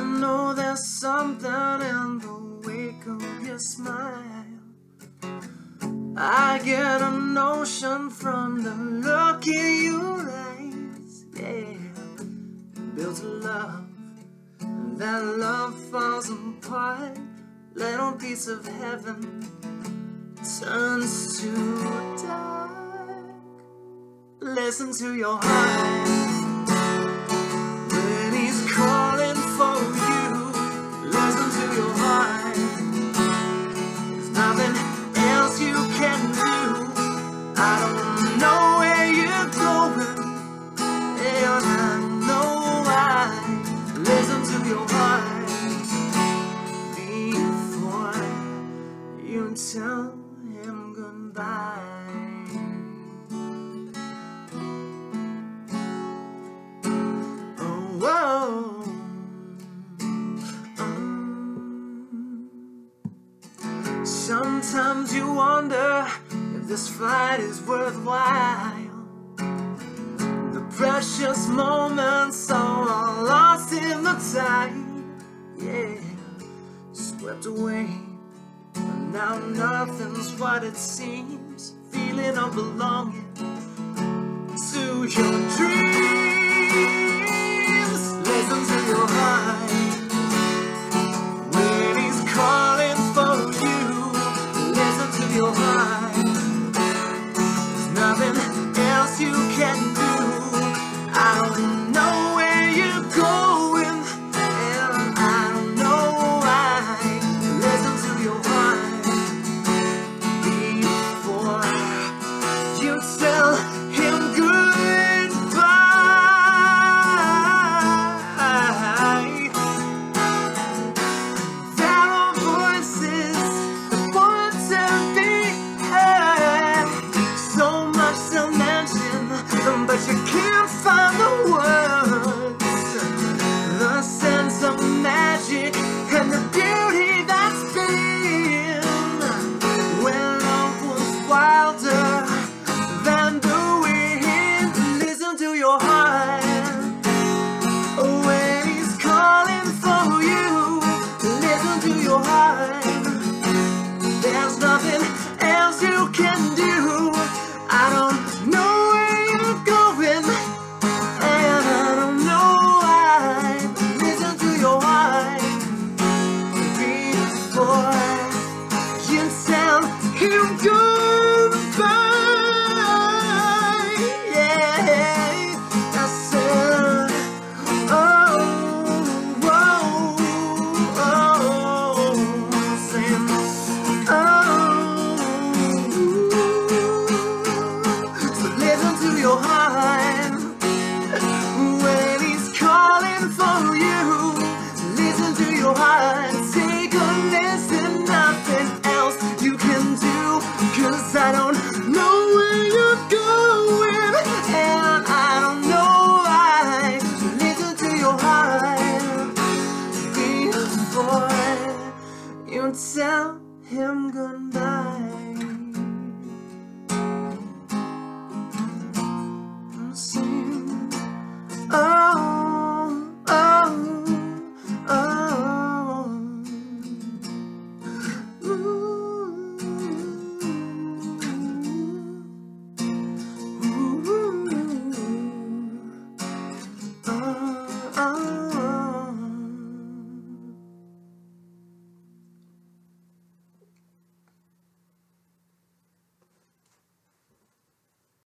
know there's something in the wake of your smile. I get a notion from the look in your eyes. Yeah, built a love, and that love falls apart. Little piece of heaven turns to dark. Listen to your heart when he's calling for you. Listen to your heart. There's nothing else you can do. I don't know where you're going, and I know why. Listen to your heart before you tell him goodbye. Sometimes you wonder if this fight is worthwhile. The precious moments are all lost in the tide. Yeah, swept away, and now nothing's what it seems. Feeling of belonging to your dreams. Listen to your heart when he's calling for you. Listen to your heart. There's nothing else you can do. I don't know where you're going, and I don't know why. Listen to your heart before you tell him goodbye. There are voices that want to be heard, so much to mention, but you can't find the words. The sense of magic and the beauty that's been when love was wilder than the wind. Listen to your heart when he's calling for you. Listen to your heart. There's nothing else you can do. I don't know where you're going, and I don't know why. Listen to your heart before you tell him goodbye. Yeah, I said, oh, saying, so listen to your heart when he's calling for you. Listen to your heart. Take a listen, nothing else you can do, 'cause I don't know where you're going, and I don't know why. Listen to your heart before you tell him goodbye.